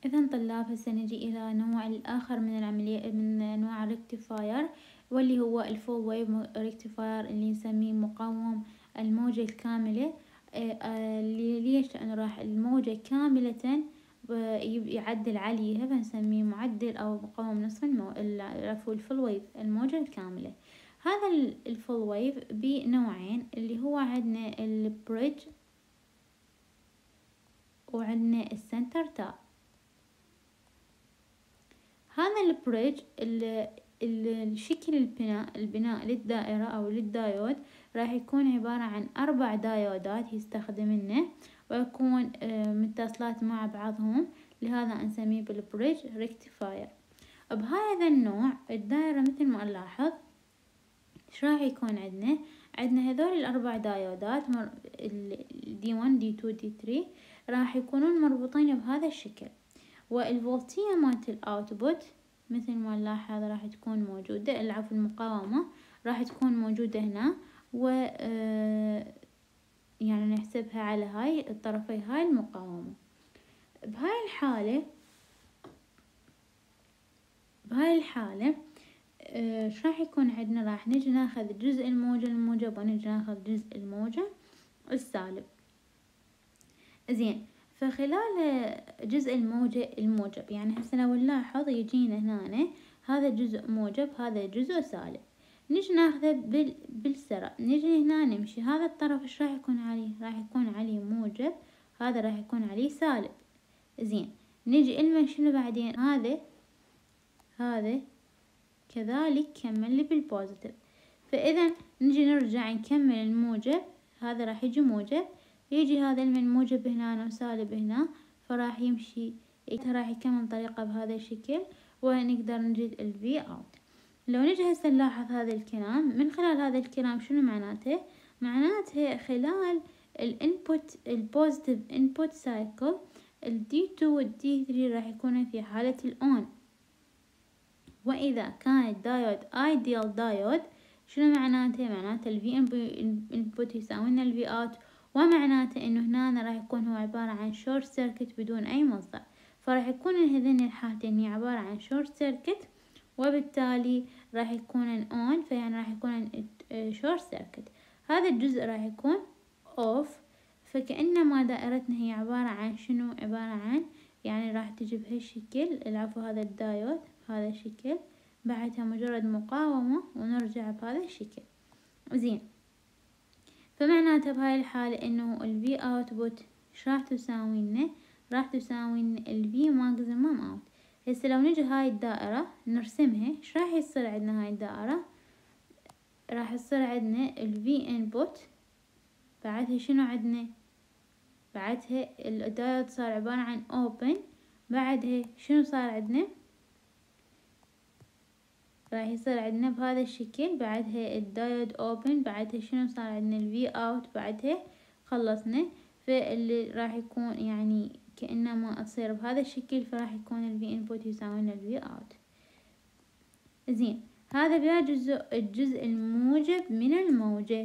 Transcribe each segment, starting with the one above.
إذا طلاب هسه نجي إلى نوع الآخر من العملية من أنواع الريكتيفاير، واللي هو الفول ويف ريكتيفاير اللي نسميه مقاوم الموجة الكاملة. ليش؟ لأنه راح الموجة كاملة يعدل عليها فنسميه معدل أو مقاوم نصف العفو الفول ويف الموجة الكاملة. هذا الفول ويف بنوعين، اللي هو عندنا البريدج وعندنا السنتر تاب. هذا البريدج الشكل البناء للدائرة أو للدايود راح يكون عبارة عن 4 دايودات يستخدمنه ويكون متصلات مع بعضهم، لهذا نسميه بالبريدج ريكتيفاير. بهذا النوع الدائرة مثل ما نلاحظ ايش راح يكون عندنا هذول ال4 دايودات D1 D2 D3 راح يكونون مربوطين بهذا الشكل، والفولتية مالت الاوتبوت مثل ما نلاحظ راح تكون موجودة، العفو المقاومة راح تكون موجودة هنا، و يعني نحسبها على هاي الطرفي هاي المقاومة. بهاي الحالة ايش راح يكون عندنا؟ راح نجي ناخذ جزء الموجة الموجب ونجي ناخذ جزء الموجة السالب. زين، فخلال جزء الموجة الموجب يعني هسه لو نلاحظ يجينا هنا هذا جزء موجب هذا جزء سالب، نجي ناخذه بالسرع، نجي هنا نمشي هذا الطرف ايش راح يكون عليه؟ راح يكون عليه موجب، هذا راح يكون عليه سالب. زين، نجي إلما شنو بعدين؟ هذا كذلك كمل لي بالبوزيتيف، فإذا نجي نرجع نكمل الموجب، هذا راح يجي موجب، يجي هذا من موجب هنا وسالب هنا، فراح يمشي راح يكمل طريقة بهذا الشكل، ونقدر نجد الفي اوت. لو نجي هسه نلاحظ هذا الكلام، من خلال هذا الكلام شنو معناته؟ معناته خلال الانبوت البوزيتيف انبوت سايكل الدي 2 والدي 3 راح يكونوا في حالة الأون، وإذا كان الدايود ايديال دايود شنو معناته؟ معناته الفي انبوت يساوي لنا الفي اوت، ومعناته انه هنا راح يكون هو عبارة عن شورت سيركت بدون اي مصدر، فراح يكون هذين الحالتين هي عبارة عن شورت سيركت، وبالتالي راح يكون اون، فيعني راح يكون شورت سيركت. هذا الجزء راح يكون اوف، فكأنما دائرتنا هي عبارة عن شنو؟ عبارة عن يعني راح تجي بهالشكل، العفو هذا الدايود بهذا الشكل، بعدها مجرد مقاومة ونرجع بهذا الشكل. زين، فمعناته بهاي الحالة انه الفي اوتبوت ايش راح تساوي لنا؟ راح تساوي لنا الفي ماكسيمم اوت. هسه لو نجي هاي الدائرة نرسمها، ايش راح يصير عندنا؟ هاي الدائرة راح يصير عندنا الفي انبوت، بعدها شنو عندنا؟ بعدها الدايود صار عبارة عن open، بعدها شنو صار عندنا؟ راح يصير عندنا بهذا الشكل، بعدها الدايود open، بعدها شنو صار عندنا؟ الفي اوت، بعدها خلصنا. فاللي راح يكون يعني كأنما تصير بهذا الشكل، فراح يكون الفي انبوت يساوي لنا الفي اوت. زين، هذا بيا الجزء الموجب من الموجة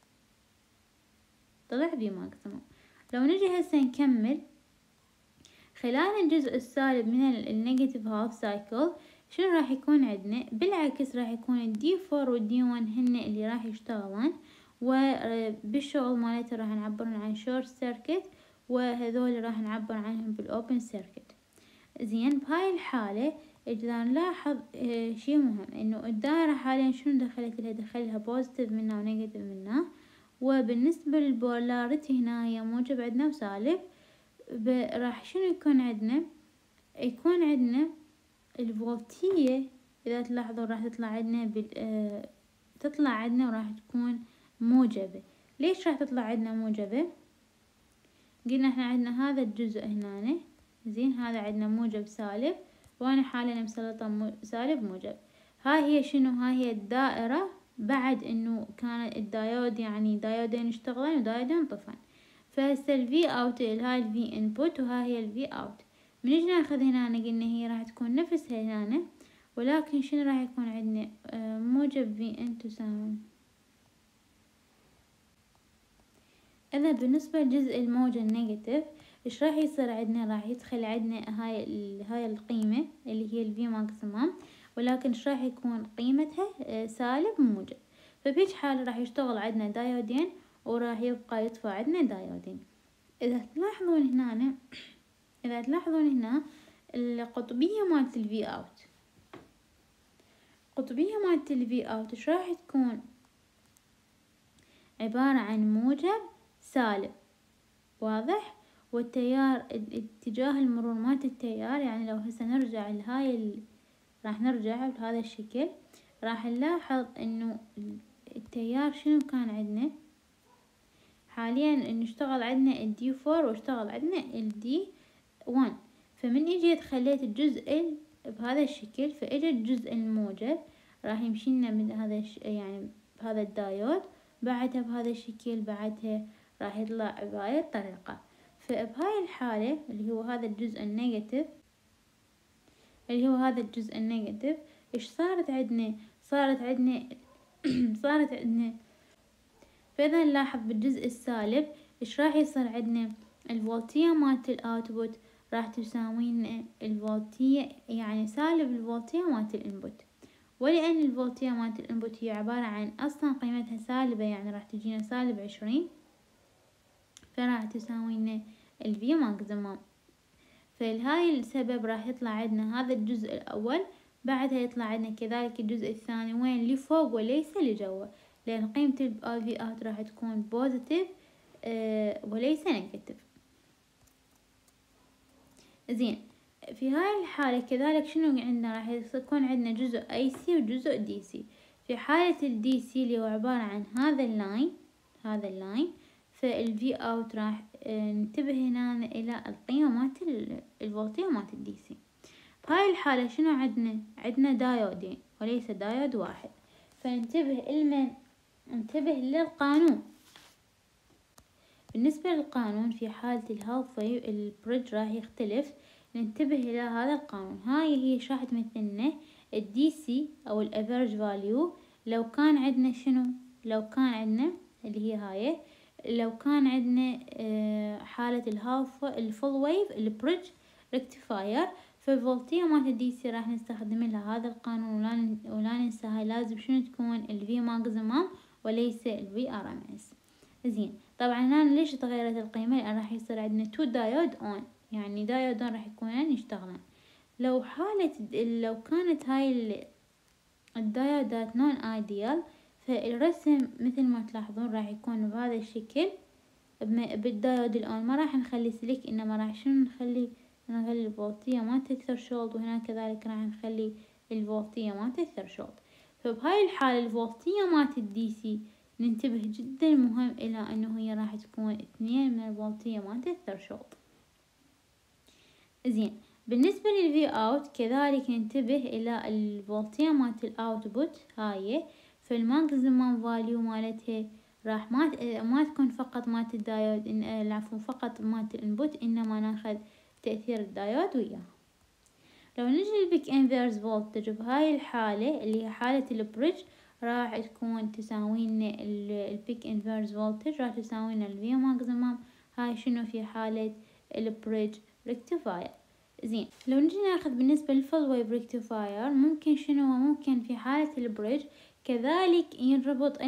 طلع بي ماكسيموم. لو نجي هسه نكمل خلال الجزء السالب من النيجاتيف هاف سايكل شنو راح يكون عندنا؟ بالعكس راح يكون الدي 4 والدي 1 هن اللي راح يشتغلون، وبالشغل مالته راح نعبر عن شورت سيركت، وهذول راح نعبر عنهم بالاوبن سيركت. زين، بهاي الحالة إذا نلاحظ شي مهم، انه الدائرة حاليا شنو دخلت لها؟ دخلها بوزيتيف منا ونيجاتيف منا، وبالنسبة للبولاريتي هنا هي موجب عندنا وسالب. راح شنو يكون عندنا؟ يكون عندنا الفولتية إذا تلاحظوا راح تطلع عندنا تطلع عندنا وراح تكون موجبة. ليش راح تطلع عندنا موجبة؟ قلنا احنا عندنا هذا الجزء هنا، زين، هذا عندنا موجب سالب، وانا حاليا مسلطة سالب موجب. هاي هي شنو؟ هاي هي الدائرة بعد انه كان الدايود يعني دايودين اشتغلن ودايودين طفن. فهسه الفي اوت هاي الفي انبوت وهاي هي الفي اوت، من نجي ناخذ هنا قلنا هي راح تكون نفسها هنا، ولكن شنو راح يكون عندنا؟ موجب في ان تساوي. إذا بالنسبة لجزء الموجة النيجاتيف ايش راح يصير عندنا؟ راح يدخل عندنا هاي القيمة اللي هي الفي ماكسيمم، ولكن ايش راح يكون قيمتها؟ سالب موجب. فبهيج حالة راح يشتغل عندنا دايودين وراح يبقى يطفى عندنا دايودين. اذا تلاحظون هنا القطبية مالت الفي اوت، القطبية مالت الفي اوت ايش راح تكون؟ عبارة عن موجب سالب، واضح؟ والتيار اتجاه المرور مالت التيار، يعني لو هسه نرجع راح نرجع بهذا الشكل، راح نلاحظ انه التيار شنو كان عندنا حاليا؟ انه اشتغل عندنا الدي 4 واشتغل عندنا الدي 1. فمن اجيت خليت الجزء بهذا الشكل، فاجى الجزء الموجب راح يمشي لنا من هذا يعني بهذا الدايود، بعدها بهذا الشكل، بعدها راح يطلع بهاي الطريقة. فبهاي الحالة اللي هو هذا الجزء النيجاتيف، ايش صارت عندنا؟ صارت عندنا فإذا نلاحظ بالجزء السالب ايش راح يصير عندنا؟ الفولتية مالت الاوتبوت راح تساوي لنا الفولتية، يعني سالب الفولتية مالت الانبوت. ولأن الفولتية مالت الانبوت هي عبارة عن اصلا قيمتها سالبة، يعني راح تجينا سالب 20، فراح تساوي لنا الفي ماكسيمم. فلهاي السبب راح يطلع عندنا هذا الجزء الاول، بعدها يطلع عندنا كذلك الجزء الثاني وين؟ لفوق وليس لجوا، لان قيمة الفي اوت راح تكون بوزيتيف وليس نيجاتيف. زين، في هاي الحالة كذلك شنو عندنا؟ راح يكون عندنا جزء اي سي وجزء دي سي. في حالة الدي سي اللي هو عبارة عن هذا اللاين، فالفي اوت راح ننتبه هنا الى القيمة مالت الفولتية مالت الدي سي. بهاي الحالة شنو عندنا دايودين وليس دايود واحد. فننتبه ننتبه للقانون. بالنسبة للقانون في حالة الهاف ويف البريدج راح يختلف، ننتبه إلى هذا القانون. هاي هي ايش راح تمثلنا؟ الدي سي أو الافرج فاليو. لو كان عندنا شنو؟ لو كان عندنا اللي هي هاي، لو كان عندنا حالة الفول ويف البريدج ريكتيفاير، فالفولتية مالت الدي سي راح نستخدم لها هذا القانون. ولا ننسى هاي لازم شنو تكون؟ الفي ماكسيمم وليس الفي ار ام اس. زين، طبعا هنا ليش تغيرت القيمة؟ لأن راح يصير عندنا 2 دايود اون، يعني دايودون راح يكونون يشتغلن. لو كانت هاي الدايودات نون ايديال، فالرسم مثل ما تلاحظون راح يكون بهذا الشكل. بالدايود الاون ما راح نخلي سلك، انما راح شنو نخلي الفولتية مالت الثرشولد، وهنا كذلك راح نخلي الفولتية مالت الثرشولد. فبهاي الحالة الفولتية مالت الدي سي ننتبه جدا مهم الى انه هي راح تكون 2 من الفولتية مالت الثرشولد. زين، بالنسبة للفي اوت كذلك ننتبه الى الفولتية مالت الاوتبوت هاي، فالماكسيمم فاليو مالتها راح ما تكون فقط مالت الدايود، العفو فقط مالت الانبوت، انما ناخذ تأثير الدايود وياه. لو نجي للبيك انفيرس فولتج بهاي الحالة اللي هي حالة البريدج، راح تكون تساوي لنا البيك انفيرس فولتج راح تساوي لنا الفي ماكسيمم. هاي شنو في حالة البريدج ريكتيفاير. زين، لو نجي ناخذ بالنسبة للفول ويف ريكتيفاير، ممكن في حالة البريدج كذلك ينربط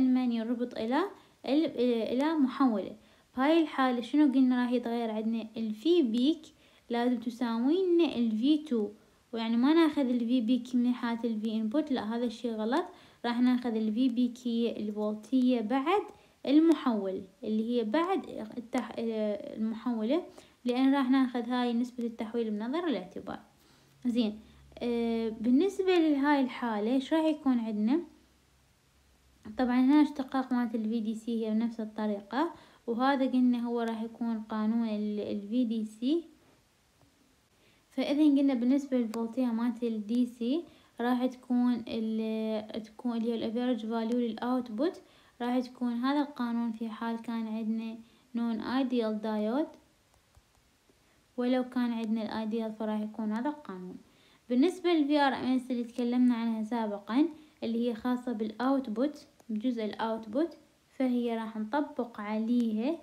الى محولة. بهاي الحالة شنو قلنا؟ راح يتغير عندنا الفي بيك لازم تساوي لنا الفي 2، ويعني ما ناخذ الفي بيك من حالة الفي انبوت، لا هذا الشي غلط. راح ناخذ الفي بيك هي الفولتية بعد المحول، اللي هي بعد المحولة، لأن راح ناخذ هاي نسبة التحويل بنظر الاعتبار. زين، بالنسبة لهاي الحالة ايش راح يكون عندنا؟ طبعا هنا اشتقاق مالت الفي دي سي هي بنفس الطريقة، وهذا قلنا هو راح يكون قانون الفي دي سي. فإذا قلنا بالنسبة للفولتية مالت الدي سي راح تكون اللي هي الافرج فاليو للاوتبوت، راح تكون هذا القانون في حال كان عندنا نون ايديال دايود، ولو كان عندنا الايديال فراح يكون هذا القانون. بالنسبة للفي ار ام اس اللي تكلمنا عنها سابقا، اللي هي خاصة بالاوتبوت، بجزء الاوتبوت، فهي راح نطبق عليها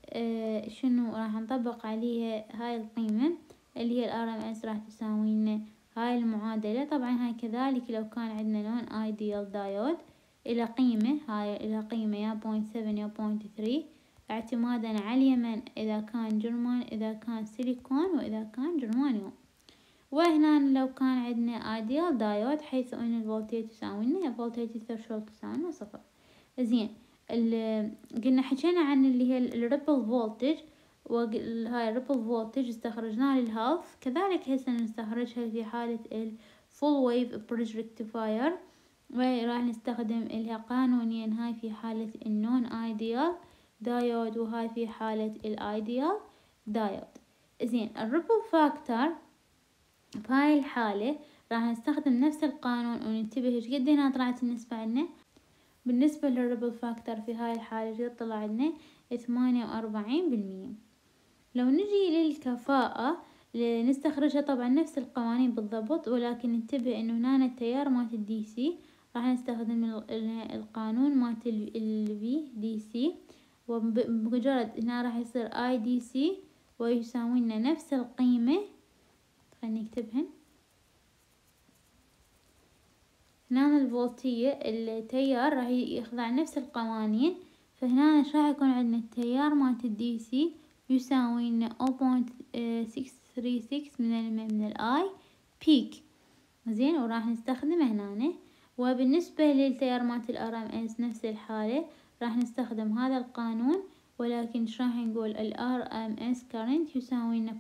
شنو راح نطبق عليها هاي القيمة اللي هي الRMS راح تساوي لنا هاي المعادلة. طبعا هاي كذلك لو كان عندنا نون ايديال دايود الى قيمة، هاي الى قيمة يا 0.7 يا 0.3 اعتمادا على اليمن اذا كان جرمان، اذا كان سيليكون، واذا كان جرمانيوم. وهنا لو كان عندنا ايديال دايود حيث ان الفولتيج تساوي لنا فولتيج الثرشولد تساوي لنا 0. زين قلنا حكينا عن اللي هي الريبل فولتج، وهاي الريبل فولتج استخرجناها للهاف، كذلك هسه نستخرجها في حالة الفول ويف بريدج ريكتيفاير، وراح نستخدم لها قانونين، هاي في حالة النون ايديال دايود وهاي في حالة الايديال دايود. زين الريبل فاكتور بهاي الحالة راح نستخدم نفس القانون، وننتبه ايش قد هنا طلعت النسبة عنا. بالنسبة للريبل فاكتور في هاي الحالة قد طلع لنا 48%. لو نجي للكفاءة نستخرجها طبعا نفس القوانين بالضبط، ولكن ننتبه انه هنا التيار مالت الدي سي راح نستخدم القانون مالت الفي دي سي، وبمجرد هنا راح يصير اي دي سي ويساوي لنا نفس القيمة. خلينا نكتبهن هنا الفولتية التيار راح يخضع نفس القوانين، فهنا ايش راح يكون عندنا التيار مالت الدي سي يساوي لنا 0.636 من الاي بيك. زين وراح نستخدمه هنا. وبالنسبة للتيار مالت الRMS نفس الحالة راح نستخدم هذا القانون، ولكن ايش راح نقول الRMS current يساوي لنا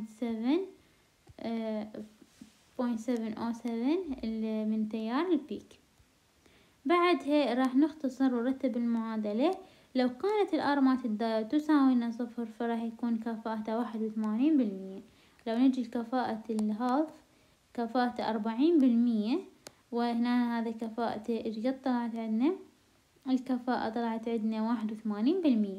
0.707 من تيار البيك. بعدها راح نختصر ونرتب المعادلة. لو كانت الار مالت الدايود تساوي لنا 0 فراح يكون كفاءته 81%. لو نجي لكفاءة الهاف كفاءته 40%، وهنا هذا كفاءته ايش قد طلعت عندنا؟ الكفاءة طلعت عندنا 81%.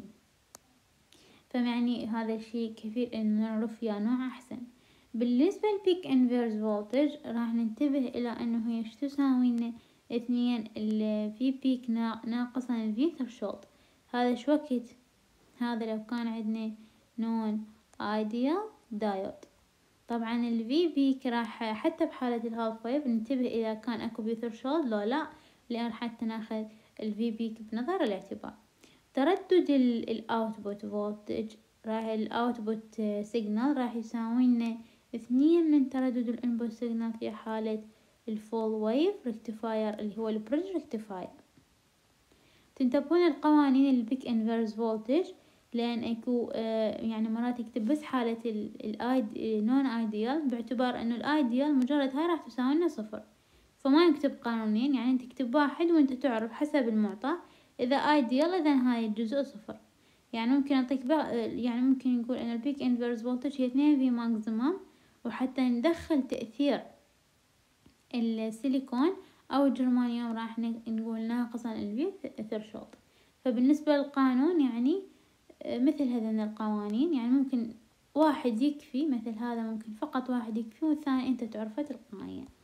فمعني هذا الشي كثير انه نعرف يا نوع احسن. بالنسبة للبيك انفيرس فولتج راح ننتبه الى انه هي ايش تساوي لنا 2 الفي بيك ناقصا الفي ثرشولد. هذا شو وقت؟ هذا لو كان عندنا نون ايديال دايود. طبعا الفي بيك راح حتى بحالة الهاف ويف ننتبه اذا كان اكو في ثرشولد لو لا، لان حتى ناخذ الفي بيك بنظر الاعتبار. تردد الاوتبوت فولتج راح الاوتبوت سيجنال راح يساوي لنا 2 من تردد الانبوت سيجنال في حالة الفول ويف ريكتيفاير اللي هو البريدج ريكتيفاير. تنتبهون القوانين البيك انفيرس فولتج، لان اكو يعني مرات يكتب بس حالة النون ايديال، باعتبار انه الايديال مجرد هاي راح تساوي لنا 0، فما يكتب قانونين، يعني انت تكتب واحد وانت تعرف حسب المعطى اذا ايديال اذا هاي الجزء 0. يعني ممكن اعطيك يعني ممكن نقول ان البيك انفيرس فولتج هي 2 في ماكسيمم، وحتى ندخل تأثير السيليكون او الجرمانيوم راح نقول ناقصا الفي ثرشولد. فبالنسبة للقانون يعني مثل هذين القوانين، يعني ممكن واحد يكفي، مثل هذا ممكن فقط واحد يكفي، والثاني انت تعرفه تلقائيا.